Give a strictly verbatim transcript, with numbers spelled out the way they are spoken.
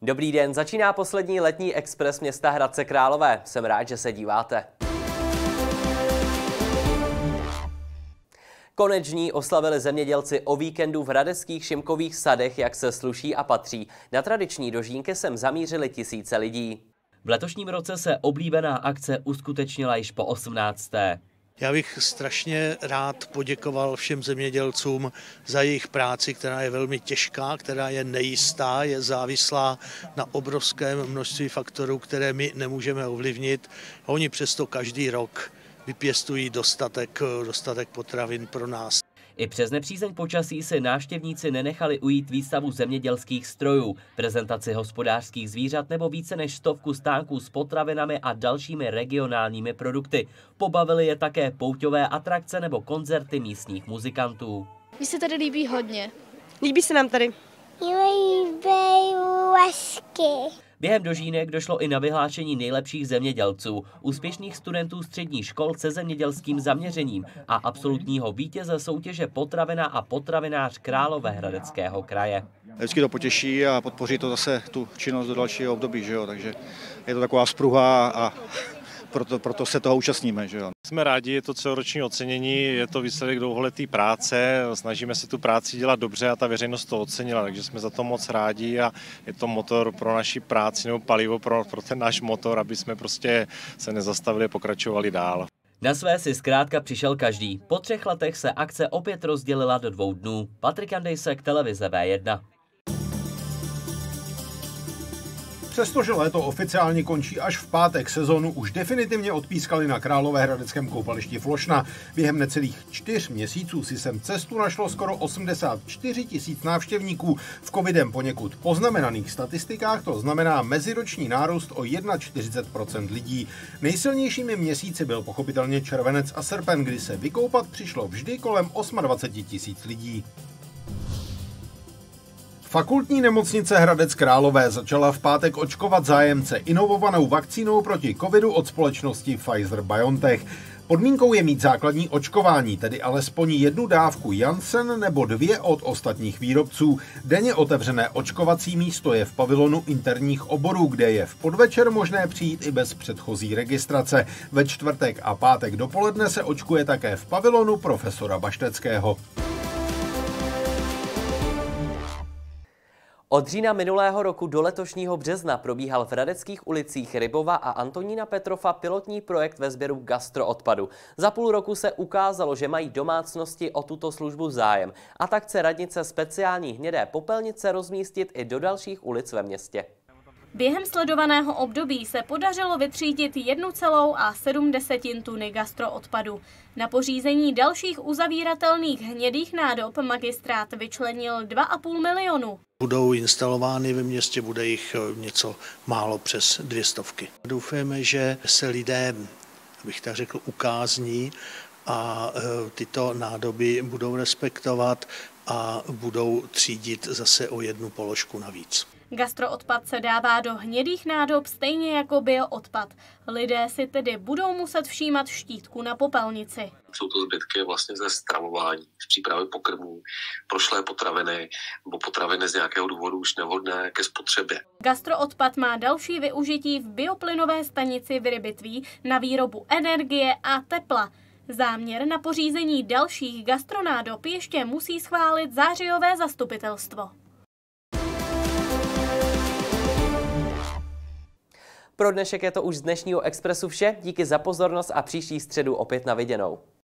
Dobrý den, začíná poslední letní expres města Hradce Králové. Jsem rád, že se díváte. Koneční oslavili zemědělci o víkendu v hradeckých šimkových sadech, jak se sluší a patří. Na tradiční dožínky sem zamířili tisíce lidí. V letošním roce se oblíbená akce uskutečnila již po osmnácté Já bych strašně rád poděkoval všem zemědělcům za jejich práci, která je velmi těžká, která je nejistá, je závislá na obrovském množství faktorů, které my nemůžeme ovlivnit. Oni přesto každý rok vypěstují dostatek, dostatek potravin pro nás. I přes nepřízeň počasí si návštěvníci nenechali ujít výstavu zemědělských strojů, prezentaci hospodářských zvířat nebo více než stovku stánků s potravinami a dalšími regionálními produkty. Pobavili je také pouťové atrakce nebo koncerty místních muzikantů. Mně se tady líbí hodně. Líbí se nám tady. Během dožínek došlo i na vyhlášení nejlepších zemědělců, úspěšných studentů středních škol se zemědělským zaměřením a absolutního vítěze soutěže Potravina a potravinář Královéhradeckého kraje. Vždycky to potěší a podpoří to zase tu činnost do dalšího období, že jo? Takže je to taková spruha a proto, proto se toho účastníme. Že jo? Jsme rádi, je to celoroční ocenění, je to výsledek dlouholeté práce, snažíme se tu práci dělat dobře a ta veřejnost to ocenila, takže jsme za to moc rádi a je to motor pro naši práci nebo palivo pro, pro ten náš motor, aby jsme prostě se nezastavili a pokračovali dál. Na své si zkrátka přišel každý. Po třech letech se akce opět rozdělila do dvou dnů. Patrik Andejsek, televize V jedna. Přestože léto oficiálně končí až v pátek, sezónu už definitivně odpískali na Královéhradeckém koupališti Flošna. Během necelých čtyř měsíců si sem cestu našlo skoro osmdesát čtyři tisíc návštěvníků. V covidem poněkud poznamenaných statistikách to znamená meziroční nárůst o čtyřicet jedna procent lidí. Nejsilnějšími měsíci byl pochopitelně červenec a srpen, kdy se vykoupat přišlo vždy kolem dvacet osm tisíc lidí. Fakultní nemocnice Hradec Králové začala v pátek očkovat zájemce inovovanou vakcínou proti covidu od společnosti Pfizer-BioNTech. Podmínkou je mít základní očkování, tedy alespoň jednu dávku Janssen nebo dvě od ostatních výrobců. Denně otevřené očkovací místo je v pavilonu interních oborů, kde je v podvečer možné přijít i bez předchozí registrace. Ve čtvrtek a pátek dopoledne se očkuje také v pavilonu profesora Bašteckého. Od října minulého roku do letošního března probíhal v hradeckých ulicích Rybova a Antonína Petrova pilotní projekt ve sběru gastroodpadu. Za půl roku se ukázalo, že mají domácnosti o tuto službu zájem, a tak chce radnice speciální hnědé popelnice rozmístit i do dalších ulic ve městě. Během sledovaného období se podařilo vytřídit jednu celou a sedm desetin tuny gastroodpadu. Na pořízení dalších uzavíratelných hnědých nádob magistrát vyčlenil dva a půl milionu. Budou instalovány ve městě, bude jich něco málo přes dvě stovky. Doufáme, že se lidé, abych tak řekl, ukázní a tyto nádoby budou respektovat a budou třídit zase o jednu položku navíc. Gastroodpad se dává do hnědých nádob stejně jako bioodpad. Lidé si tedy budou muset všímat štítku na popelnici. Jsou to zbytky vlastně ze stravování, z přípravy pokrmů, prošlé potraviny nebo potraviny z nějakého důvodu už nevhodné ke spotřebě. Gastroodpad má další využití v bioplynové stanici v Rybitví na výrobu energie a tepla. Záměr na pořízení dalších gastronádob ještě musí schválit zářijové zastupitelstvo. Pro dnešek je to už z dnešního Expressu vše, díky za pozornost a příští středu opět na viděnou.